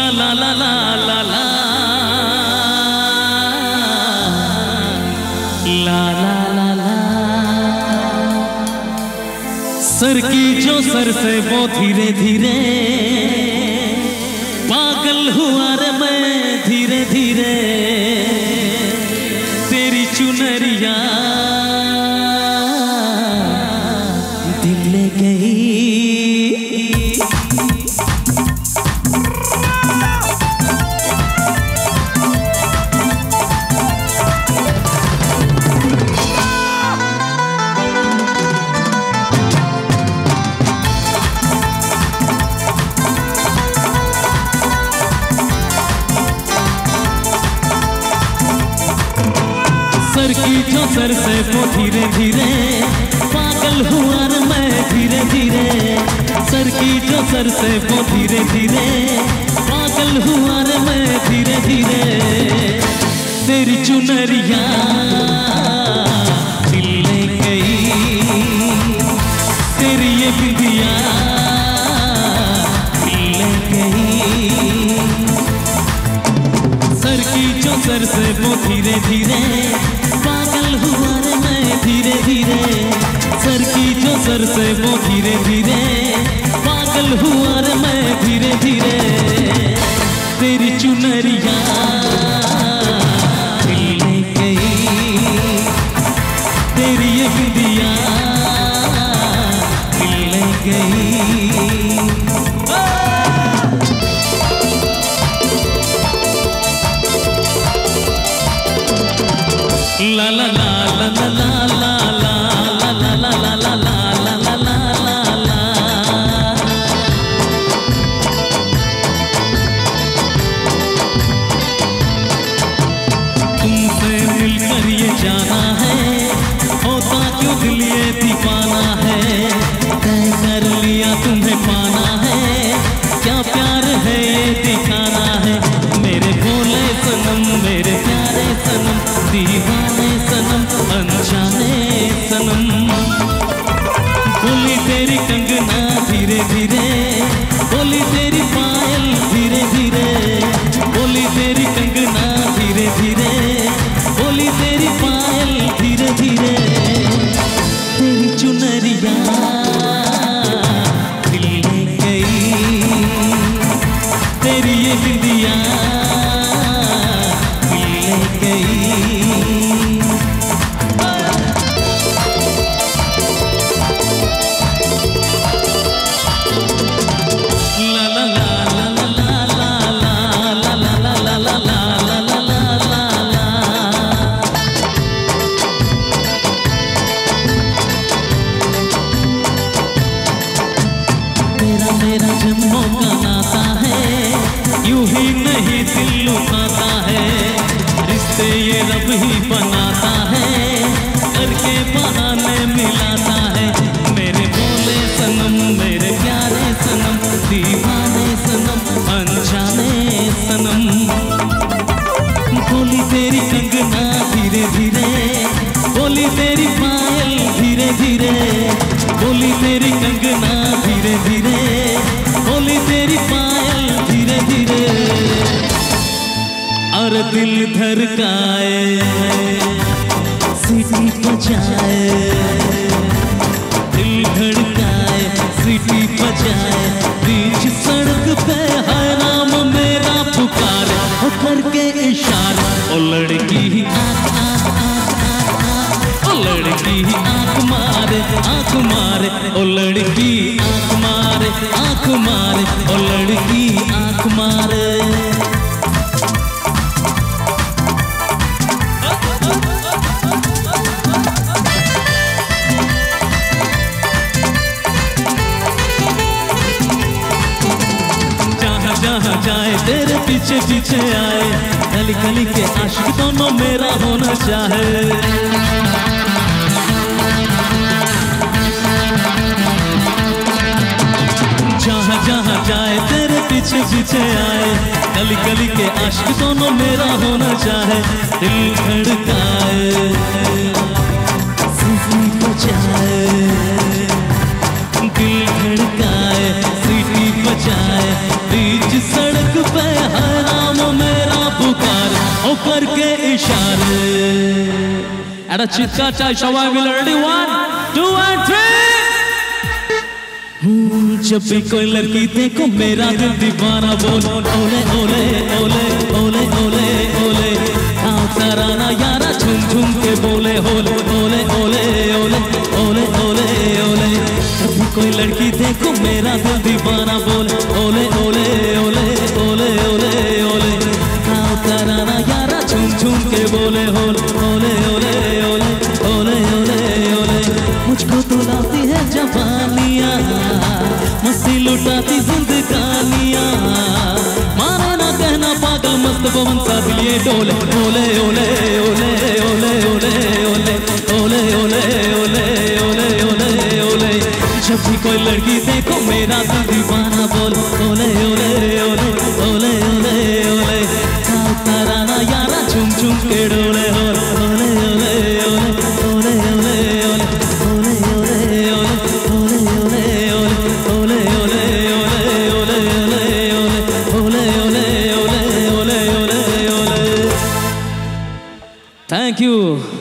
ला ला ला ला ला ला ला ला ला। Sir की जो sir से वो धीरे धीरे पागल हुआ रे मैं धीरे धीरे तेरी चुनरिया दिल ले गई। सर की जो सर से वो धीरे धीरे पागल हुआ रे मैं धीरे धीरे। सर की जो सर से वो धीरे धीरे पागल हुआ रे मैं धीरे धीरे तेरी चुनरिया दिल ले गई। तेरी ये बिंदिया दिल ले गई। सर की जो सर से वो धीरे धीरे पागल हुआ रे मैं धीरे धीरे। सर की जो सर से वो धीरे धीरे पागल हुआ रे मैं धीरे धीरे तेरी चुनरिया दिल ले गई। तेरी ये बिंदिया दिल ले गई। ला ला ला ला ला ला ला ला ला ला ला ला ला ला ला। तुमसे मिलकर ये जाना है होता क्यों दिल ये दीवाना है। तय कर लिया तुम्हें पाना है क्या प्यार है ये दिखाना है। मेरे भोले सनम मेरे प्यारे सनम दीवाने सनम अनजाने सनम। बोली तेरी कंगना धीरे धीरे बोली तेरी पायल धीरे धीरे। बोली तेरी कंगना धीरे धीरे बोली तेरी पायल धीरे धीरे तेरी चुनरिया दिल ले गई। तेरी ये बिंदिया दिल ले गई। मेरा जन्मों का नाता है यूं ही नहीं दिल लुभाता है। रिश्ते ये रब ही बनाता है करके बहाने मिलाता है। मेरे भोले सनम मेरे प्यारे सनम दीवाने सनम अनजाने सनम। बोली तेरी कंगना धीरे धीरे बोली तेरी पायल धीरे धीरे। बोली तेरी कंगना धीरे धीरे बोली तेरी पायल धीरे धीरे। और दिल धड़काए सीटी बजाए दिल धड़काए सीटी बजाए बीच सड़क पे है नाम मेरा पुकारे हो करके इशारा। ओ लड़की ओ लड़की आँख मारे ओ लड़की आँख मारे ओ लड़की आँख मारे। जहाँ जहाँ जाए तेरे पीछे पीछे आए गली गली के आशिक दोनों मेरा होना चाहे। जहाँ जहाँ जाए तेरे पीछे पीछे आए गली गली के आशिक दोनों मेरा होना चाहे। दिल धड़काए सीटी बजाए दिल धड़काए सीटी बजाए बीच सड़क पे একটা চিৎকার চাই সবাই মিলে রেডি 1 2 and 3 जब भी कोई लड़की देखो मेरा दिल दीवाना बोल ओले ओले ओले ओले ओले ओले आओ तराना यारा झूम झूम के बोले ओले ओले ओले ओले ओले ओले ओले जब भी कोई लड़की देखो मेरा दिल दीवाना बोल ओले ओले ओले ओले ओले ओले आओ तराना यारा झूम झूम के बोले ओले ओले ओले ओले ओले ओले ओले मुझको तो लाती है जवानियाँ मस्ती लुटाती जिंदगानियाँ मानो ना कहना पागल मस्त पवन सा दिल ये डोले ओले ओले ओले ओले ओले ओले ओले ओले ओले ओले ओले ओले जब भी कोई लड़की देखो मेरा दिल दीवाना बोल ओले ओले ओले ओले ओले ओले तराना यारा झूम झूम के डोले ओले ओले ओले ओले ओले ओले Thank you.